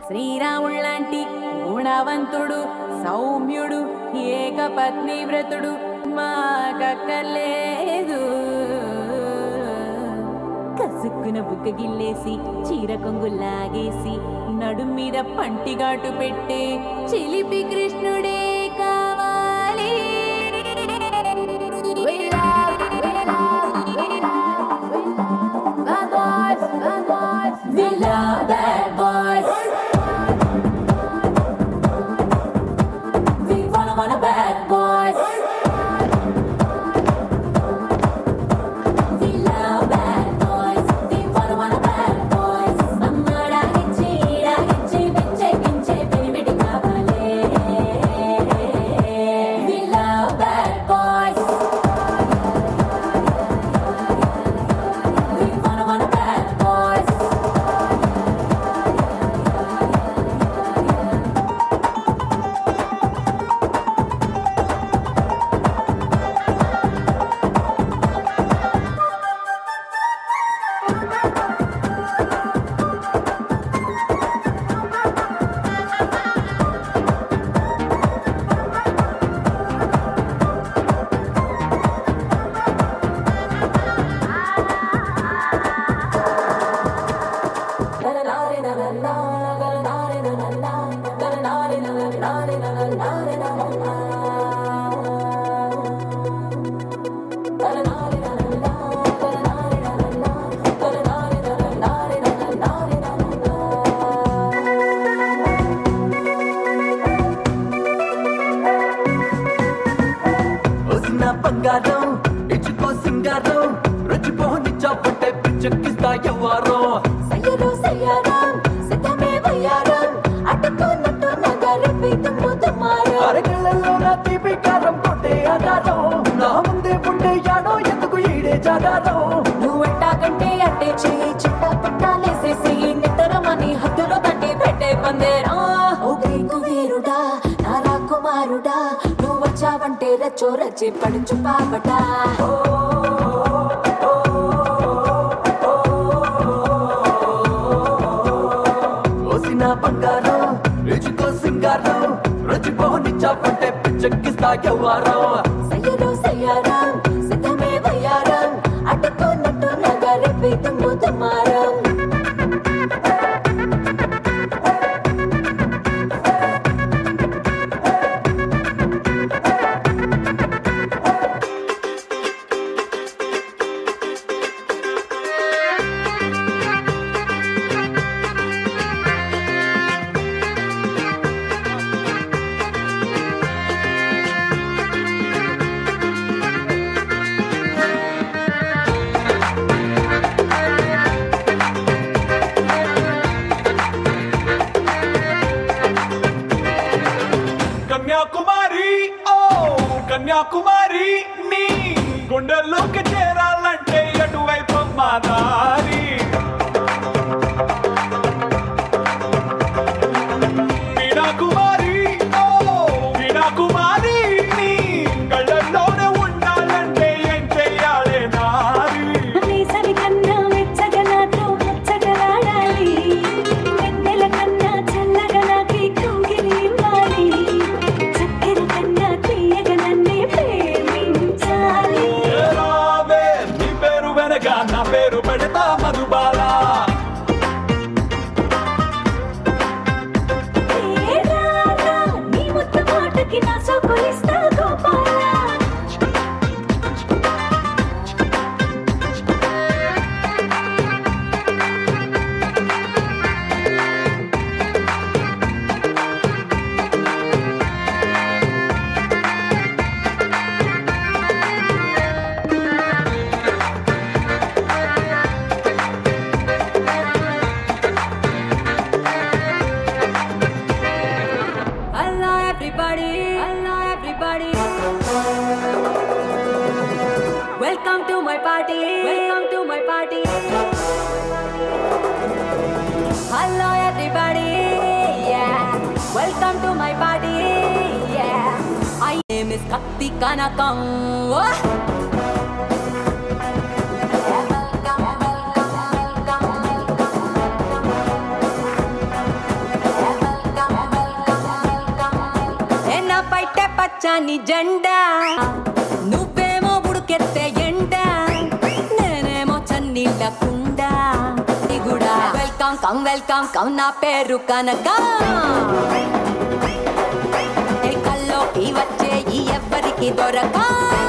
శ్రీరాముళ్ళంటి గుణవంతుడు సౌమ్యుడు ఏకపత్ని వ్రతుడు మాకక్కర్లేదు. కసుక్కున బుక్క గిల్లేసి చీర కొంగు లాగేసి నడుం మీద పంటిగాటు పెట్టే చిలిపి కృష్ణుడే కావాలి. We love bad boys. We wanna bad boys. We love bad boys. We wanna bad boys. Ammada hichi ida hichi pinche pinche penibidi kaavale. We love bad boys. We wanna bad boys. బంగారం ఇచ్చుకో సింగారం రుచిపోని చాపట్టే పిచ్చెక్కిస్తా ఎవ్వారం సయ్యరో సయ్యారం సిద్ధమే వయ్యారం అడ్డుకున్నట్టు నగరిపి తుమ్ముతుమారం అరగళ్ళలో నా తీపి కారం కొట్టే ఆధారం నా ముందే ఉండే యాడో ఎందుకు ఈడే జాగారం నువ్వెట్టా కంటే అట్టే చెయ్యి చిట్ట పట్టాలేసేసి నిత్తరమని హద్దులో తట్టి పెట్టే పందేరా. ఓ గ్రీకు వీరుడా నా రాకుమారుడా నువ్వు వచ్చావంటే రచ్చో రచ్చి పడుచు పాపట. ఓసిన బంగారం ఇచ్చుకో సింగారం రుచిపోని చాపట్టే పిచ్చెక్కిస్తా ఎవ్వారం సయ్యరో సయ్యారం సిద్ధమే వయ్యారం అడ్డుకున్నట్టు నగరిపి తుమ్ముతుమారం. కన్యాకుమారి ఓ కన్యాకుమారి నీ గుండెల్లోకి చేరాలంటే అటువైపు మా దారి. వీణాకుమారి ఓ వీణాకుమారి నీ కళ్ళల్లోనే ఉండాలంటే ఏం చెయ్యాలే నారి. సరి కన్నా మెచ్చగా నాతో ముచ్చటలాడాలి వెన్నెల కన్నా చల్లగా నాకి కౌగిలి ఇవ్వాలి చక్కెర కన్నా తీయగా నన్నే ప్రేమించాలి. రావే నీ పేరు వెనక నా పేరు పెడతా మధుబాల. ఏ రారా నీ ముద్దు మాటకి నా సోకులిస్తా Gopala. Hello everybody, hello everybody. Welcome to my party, welcome to my party. Hello everybody, yeah. Welcome to my party, yeah. My name is Kakti Kanakam. పచ్చాని జెండా నువ్వేమో ఉడుకెత్తే ఎండ నేనేమో చన్నీళ్ళ కుండ ఇగుడా వెల్కమ్ కమ్ వెల్కమ్ కమ్ నా పేరు కనక కల్లోకి వచ్చే ఈ ఎవ్వరికి దొరక